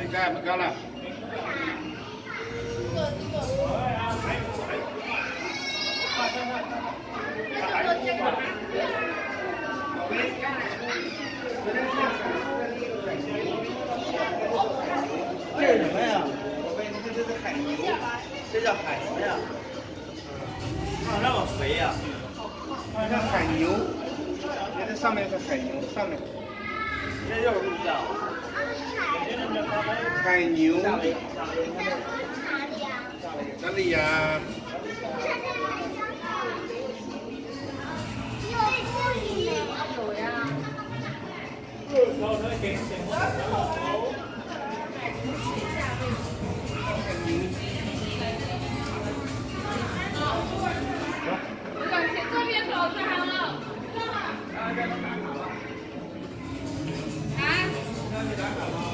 盖不高了。这是什么呀？这是海牛，这叫海什么呀？啊，那么肥呀！这海牛，这上面是海牛，上面。这就是录像。海牛。哪里呀？有呀。 往前这边走就好了。啊？